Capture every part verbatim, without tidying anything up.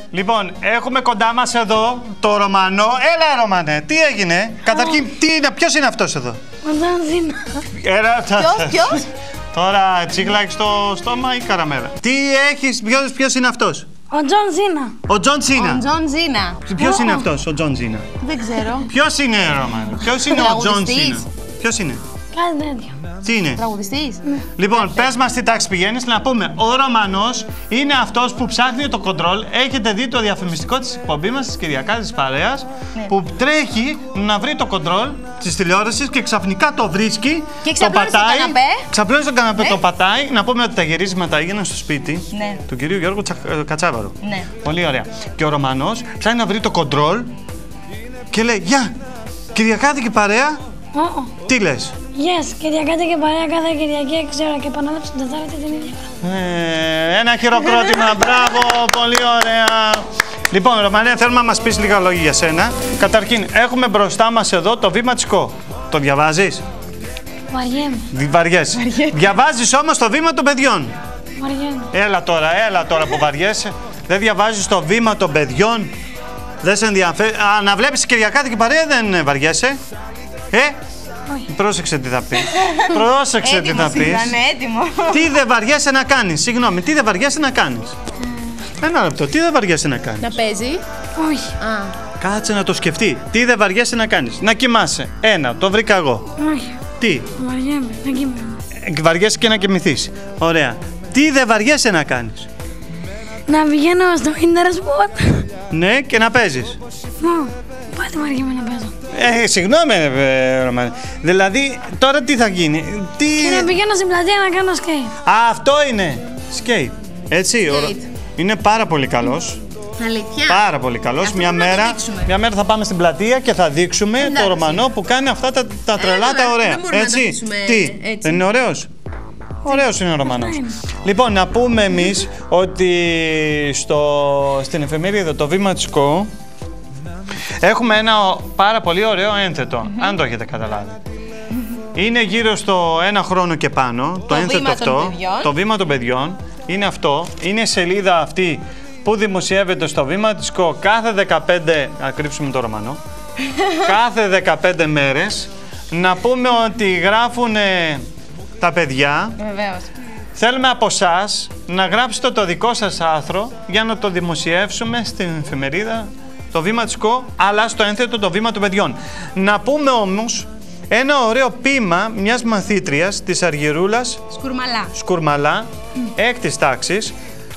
Λοιπόν, έχουμε κοντά μας εδώ το Ρωμανό. Έλα, Ρωμανέ, τι έγινε? Oh. Καταρχήν, τι είναι, ποιος είναι αυτός εδώ? Ο Τζον Σίνα. Ποιος, ποιος? Τώρα τσίγλακι στο στόμα ή καραμέλα? Τι έχεις, ποιος, ποιος είναι αυτός? Ο Τζον Σίνα. Ο Τζον Σίνα. Ο Τζον Σίνα. Ποιος είναι αυτός, ο Τζον Σίνα? Δεν ξέρω. Ποιος είναι, Ρωμανέ? Ποιος είναι ο Τζον Σίνα? Ποιος είναι? Κάτι τέτοιο. Τι είναι? Τραγουδιστής. Ναι. Λοιπόν, πες μας τι τάξη πηγαίνεις, να πούμε. Ο Ρωμανός είναι αυτός που ψάχνει το κοντρόλ. Έχετε δει το διαφημιστικό της εκπομπής μας, της Κυριακάτης της Παρέας, ναι, που τρέχει να βρει το κοντρόλ της τηλεόρασης και ξαφνικά το βρίσκει. Και ξαπλώνει στον καναπέ. Ξαπλώνει στον καναπέ, ναι, το πατάει. Να πούμε ότι τα γυρίσματα έγιναν στο σπίτι, ναι, του κυρίου Γιώργου Τσα... Κατσάβαρου. Ναι. Πολύ ωραία. Και ο Ρωμανός ψάχνει να βρει το κοντρόλ και λέει: Γεια, Κυριακάτη και Παρέα. Oh. Τι λες? Yes, Κυριακάτη και Παρέα κάθε Κυριακή έξι ώρα και επανάληψη την Τετάρτη την ίδια. Ε, ένα χειροκρότημα, μπράβο, πολύ ωραία. Λοιπόν, Ρωμανία, θέλουμε να μας πεις λίγα λόγια για σένα. Καταρχήν, έχουμε μπροστά μας εδώ το βήματικό. Το διαβάζεις? Βαριέμαι. Βαριέσαι. Διαβάζεις όμως το βήμα των παιδιών. Βαριέμαι. Έλα τώρα, έλα τώρα που βαριέσαι. Δεν διαβάζεις το βήμα των παιδιών. Δεν σε ενδιαφέρει. Α, να βλέπεις Κυριακάτη και Παρέα δεν βαριέσαι. Ε, όχι. Πρόσεξε τι θα πεις. Πρόσεξε τι θα πεις. Ήταν έτοιμο. Τι δεν βαριέσαι να κάνεις, συγγνώμη, τι δεν βαριέσαι να κάνεις. Ένα λεπτό, τι δεν βαριέσαι να κάνεις. Να παίζει. Όχι. Α. Κάτσε να το σκεφτεί. Τι δεν βαριέσαι να κάνεις. Να κοιμάσαι. Ένα, το βρήκα εγώ. Όχι. Τι. Βαριέμαι, να κοιμάμαι. Βαριέσαι και να κοιμηθείς. Ωραία. Τι δεν βαριέσαι να κάνεις. Να πηγαίνω στο Ιντερνετ. Ναι, και να παίζεις. Μα, πάτε βαριέμαι να παίζω. Ε, συγγνώμη, ε, Ρωμανέ. Δηλαδή, τώρα τι θα γίνει. Τι... Και να πηγαίνω στην πλατεία να κάνω σκέιτ. Α, αυτό είναι. Σκέιτ. Έτσι, ο... είναι πάρα πολύ καλός. Αλήθεια. Πάρα πολύ καλός. Μια μέρα, μια μέρα θα πάμε στην πλατεία και θα δείξουμε εντάξει, το Ρωμανό που κάνει αυτά τα, τα τρελά, ε, τα ωραία. Έτσι. Να τι, έτσι. Δεν είναι ωραίος? Ωραίος είναι ο Ρωμανός. Λοιπόν, να πούμε εμείς ότι στο, στην εφημερίδα το Βήματικό έχουμε ένα πάρα πολύ ωραίο ένθετο, mm-hmm, αν το έχετε καταλάβει. Mm-hmm. Είναι γύρω στο ένα χρόνο και πάνω, το, το ένθετο αυτό, το βήμα των παιδιών. Είναι αυτό, είναι η σελίδα αυτή που δημοσιεύεται στο Βήματικό κάθε δεκαπέντε, να κρύψουμε το Ρωμανό, κάθε δεκαπέντε μέρες. Να πούμε ότι γράφουν τα παιδιά. Βεβαίως. Θέλουμε από εσάς να γράψετε το δικό σας άρθρο για να το δημοσιεύσουμε στην εφημερίδα το Βήματικό, αλλά στο ένθετο το βήμα των παιδιών. Να πούμε όμως ένα ωραίο ποίημα μιας μαθήτριας της Αργυρούλας Σκουρμαλά, Σκουρμαλά mm. έκτης τάξης,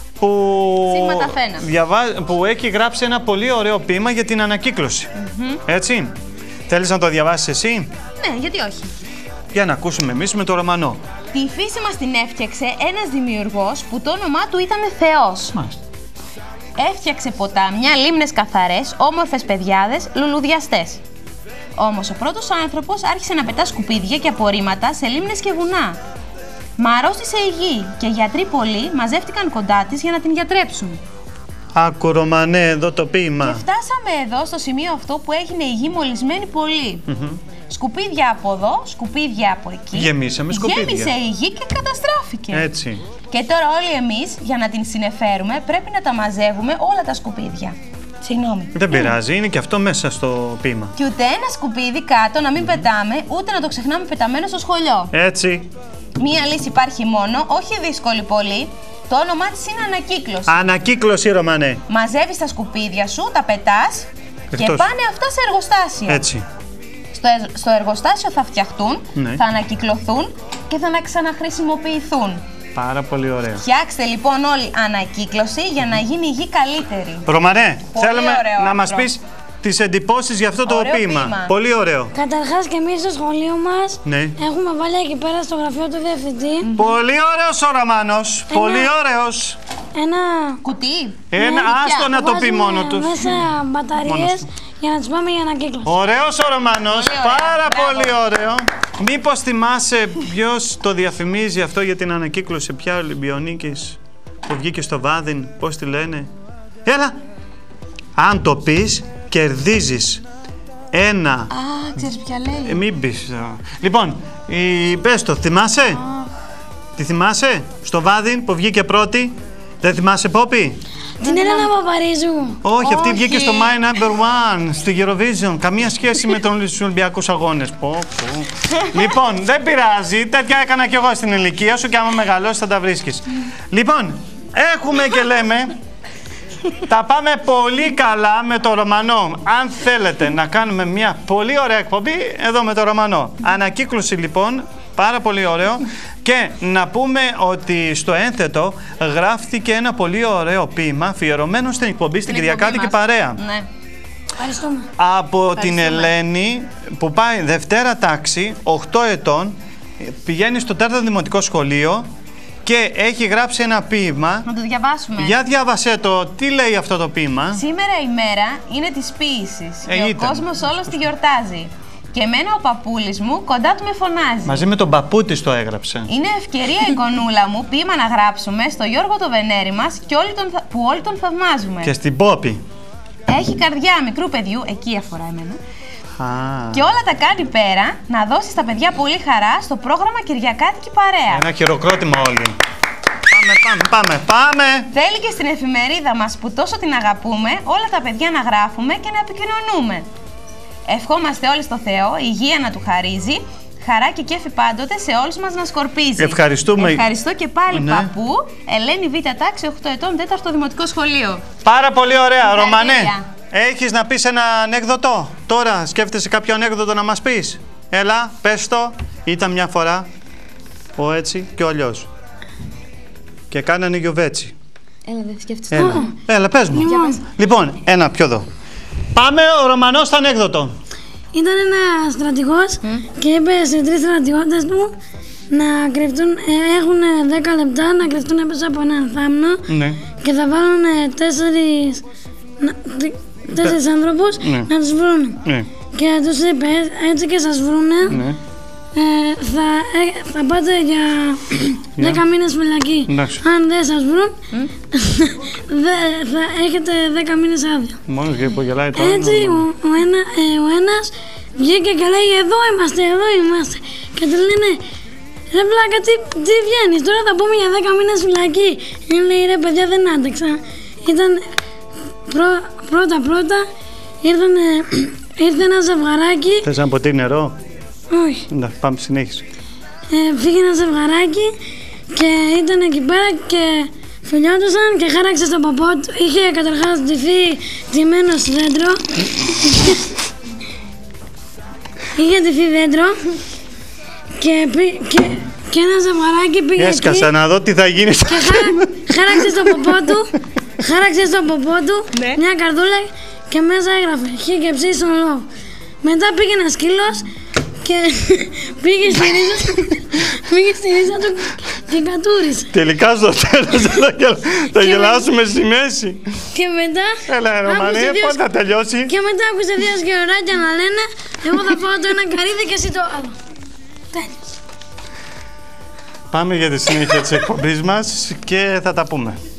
που, διαβά... που έχει γράψει ένα πολύ ωραίο ποίημα για την ανακύκλωση. Mm-hmm. Έτσι. Θέλεις να το διαβάσεις εσύ? Ναι, γιατί όχι. Για να ακούσουμε εμείς με το Ρωμανό. Τη φύση μας την έφτιαξε ένας δημιουργός που το όνομά του ήταν Θεός. Μάλιστα. Έφτιαξε ποτάμια, λίμνες καθαρές, όμορφες παιδιάδες, λουλουδιαστές. Όμως ο πρώτος άνθρωπος άρχισε να πετά σκουπίδια και απορρίμματα σε λίμνες και βουνά. Μα αρρώστησε η γη και γιατροί πολλοί μαζεύτηκαν κοντά της για να την γιατρέψουν. Άκου Ρωμανέ εδώ το ποίημα. Και φτάσαμε εδώ στο σημείο αυτό που έγινε η γη μολυσμένη πολύ. Mm-hmm. Σκουπίδια από εδώ, σκουπίδια από εκεί. Γεμίσαμε σκουπίδια. Γέμισε η γη και καταστράφηκε. Έτσι. Και τώρα όλοι εμείς, για να την συνεφέρουμε, πρέπει να τα μαζεύουμε όλα τα σκουπίδια. Συγγνώμη. Δεν πειράζει, είναι και αυτό μέσα στο ποίημα. Και ούτε ένα σκουπίδι κάτω να μην πετάμε, ούτε να το ξεχνάμε πεταμένο στο σχολείο. Έτσι. Μία λύση υπάρχει μόνο, όχι δύσκολη πολύ. Το όνομά της είναι ανακύκλωση. Ανακύκλωση, Ρωμανέ. Μαζεύεις τα σκουπίδια σου, τα πετάς και πάνε αυτά σε εργοστάσια. Έτσι. Στο, στο εργοστάσιο θα φτιαχτούν, ναι, θα ανακυκλωθούν και θα ξαναχρησιμοποιηθούν. Πάρα πολύ ωραία. Φτιάξτε λοιπόν όλη ανακύκλωση για να γίνει η γη καλύτερη. Ρωμανέ, πολύ θέλουμε ωραίο, να μας πεις τις εντυπώσεις για αυτό το ποίημα. ποίημα. Πολύ ωραίο. Καταρχάς και εμείς στο σχολείο μας, ναι, έχουμε βάλει εκεί πέρα στο γραφείο του διευθυντή. Mm-hmm. Πολύ ωραίος ο Ρωμανός. Ένα... Πολύ ωραίος. Ένα κουτί. Ένα, ναι, άστο να το πει μόνο του. Μέσα μπαταρίες για να τις πάμε για ανακύκλωση. Ωραίος ο Ρωμανός. Πάρα πολύ ωραίο. Μήπως θυμάσαι ποιος το διαφημίζει αυτό για την ανακύκλωση, ποια Ολυμπιονίκης που βγήκε στο Βάδιν, πώς τη λένε? Έλα. Αν το πεις, κερδίζεις ένα... Α, ξέρεις ποια λέει. Ε, μην πεις. Λοιπόν, η... πες το, θυμάσαι? Ah. Τη θυμάσαι? Στο Βάδιν που βγήκε πρώτη. Δεν θυμάσαι, Πόπη? Την Έλενα Παπαρίζου. Όχι, αυτή βγήκε στο My Number One, στη Eurovision. Καμία σχέση με τον Ολυμπιακούς Αγώνες. Πω, πω. Λοιπόν, δεν πειράζει. Τέτοια έκανα κι εγώ στην ηλικία σου και άμα μεγαλώσεις θα τα βρίσκεις. Λοιπόν, έχουμε και λέμε. Τα πάμε πολύ καλά με το Ρωμανό. Αν θέλετε να κάνουμε μια πολύ ωραία εκπομπή, εδώ με το Ρωμανό. Ανακύκλωση λοιπόν, πάρα πολύ ωραίο. Και να πούμε ότι στο ένθετο γράφτηκε ένα πολύ ωραίο ποίημα αφιερωμένο στην εκπομπή στην Κυριακάτικη Παρέα. Ναι. Ευχαριστούμε. Από Ευχαριστούμε. την Ελένη που πάει Δευτέρα τάξη, οκτώ ετών, πηγαίνει στο τέταρτο δημοτικό σχολείο και έχει γράψει ένα ποίημα. Να το διαβάσουμε. Για διάβασέ το, τι λέει αυτό το ποίημα. Σήμερα η μέρα είναι της ποίησης Ε, και ο ήταν. κόσμος όλος τη γιορτάζει. Και εμένα ο παππούλης μου κοντά του με φωνάζει. Μαζί με τον παππού της το έγραψε. Είναι ευκαιρία η γονούλα μου ποίημα να γράψουμε στο Γιώργο το Βενέρη μας και όλοι τον, θα- που όλοι τον θαυμάζουμε. Και στην Πόπη. Έχει καρδιά μικρού παιδιού, εκεί αφορά εμένα. Α. Και όλα τα κάνει πέρα να δώσει στα παιδιά πολύ χαρά στο πρόγραμμα Κυριακάτικη Παρέα. Ένα χειροκρότημα όλοι. Πάμε, πάμε, πάμε, πάμε. Θέλει και στην εφημερίδα μας που τόσο την αγαπούμε όλα τα παιδιά να γράφουμε και να επικοινωνούμε. Ευχόμαστε όλοι στο Θεό, υγεία να του χαρίζει, χαρά και κέφι πάντοτε σε όλους μας να σκορπίζει. Ευχαριστούμε. Ευχαριστώ και πάλι Ναι. παππού, Ελένη Β' τάξη, οκτώ ετών, τέταρτο δημοτικό σχολείο. Πάρα πολύ ωραία, Ρωμανέ. Συγχαρητήρια. Έχεις να πεις ένα ανέκδοτο. Τώρα σκέφτεσαι κάποιο ανέκδοτο να μας πεις. Έλα, πες το. Ήταν μια φορά ο έτσι και ο αλλιώς. Και κάνανε γιοβέτσι. Έλα, δεν σκέφτεσαι. Έλα, Έλα πες μου. Λοιπόν, ένα πιο εδώ. Πάμε ο Ρωμανός στο ανέκδοτο. Ήταν ένα στρατηγός και είπε σε τρεις στρατιώτες του να κρυφτούν, ε, έχουν δέκα λεπτά να κρυφτούν πίσω από έναν θάμνο Ναι. και θα βάλουν τέσσερις, να- τρι- τέσσερις άνθρωπους Ναι. να τους βρουν. Ναι. Και τους είπε, έτσι και σας βρούνε, Ναι. ε, θα, ε, θα πάτε για δέκα μήνες φυλακή. Εντάξει. Αν δεν σας βρουν, δε, θα έχετε δέκα μήνες άδεια. Μόνος και που γελάει τώρα. Έτσι ο, ο, ένα, ε, ο ένας βγήκε και λέει εδώ είμαστε, εδώ είμαστε. Και του λένε ρε βλάκα τι, τι βγαίνεις, τώρα θα πούμε για δέκα μήνες φυλακή. Και λέει ρε παιδιά δεν άντεξα. Ήταν πρω, πρώτα πρώτα ήρθανε, ήρθε ένα ζευγαράκι. Θες ένα ποτήρι νερό. Όχι. Εντάξει, πάμε συνέχιση. Ε, πήγε ένα ζευγαράκι και ήταν εκεί πέρα και φιλιόντουσαν και χάραξε στον παππού του. Είχε καταρχάς ντυθεί ντυμένο στο δέντρο. Είχε ντυθεί δέντρο και, πή- και, και ένα ζευγαράκι πήγε Έσκασα εκεί να δω τι θα γίνει. και χάρα, χάραξε στον παππού του, χάραξε στον παππού του Ναι. μια καρδούλα και μέσα έγραφε χ και ψ στον λόγο. Μετά πήγε ένα σκύλος και πήγε στη ρίζα, πήγε στη ρίζα του και κατούρισε. Τελικά στο τέλος θα, γελ... θα Και γελάσουμε στη μέση. Και μετά Έλα, Ρωμανέ, άκουσε δύο πότε θα τελειώσει. Και μετά άκουσε δύο σκεροράκια να λένε εγώ θα φάω το ένα καρύδι και εσύ το άλλο. Τέλειος. Πάμε για τη συνέχεια της εκπομπής μας και θα τα πούμε.